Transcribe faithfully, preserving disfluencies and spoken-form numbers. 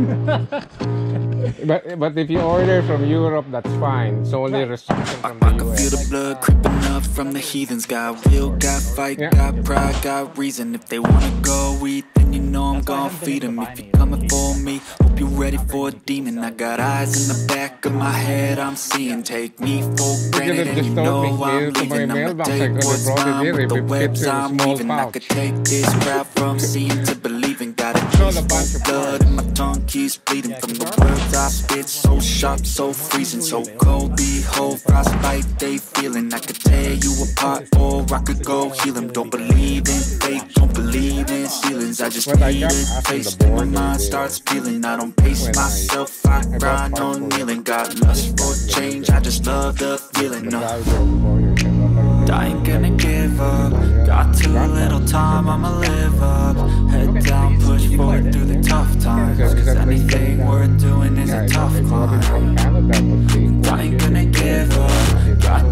But but if you order from Europe, that's fine. It's only restriction from I, I the can U feel S. the blood creeping up from the heathens. Got will, got fight, Yeah. got pride, got reason. If they wanna go eat, then you know I'm gon' feed them. If you're coming for me, hope you're ready for a demon. I got eyes in the back of my head, I'm seeing. Take me for You could granted, have and just you told me know I'm here to my leaving. I'ma mailbox. I take could have what's brought it mine here with if the it fits webs in a I'm small weaving. I pouch. could take this crowd from seeing to believing. Got a Throw the taste bunch for of blood, and my tongue keeps bleeding from the words I spit. So sharp, so freezing, so cold. Behold, frostbite they feeling. I could tear you apart, or I could go heal them. Don't believe in fate, don't believe in ceilings. I just What I need got a after taste, the and my board mind is, starts peeling. I don't pace when I- myself, I I bought grind parts on for kneeling. Got lust for change, I just love the feeling. The No, guy there before you said, what are you doing? I ain't gonna give up. Got too little time, I'ma live up. Head down, push forward through the tough times. Cause anything worth doing is Yeah, a if tough I bought it climb. from Canada, would be I ain't gonna give up. Got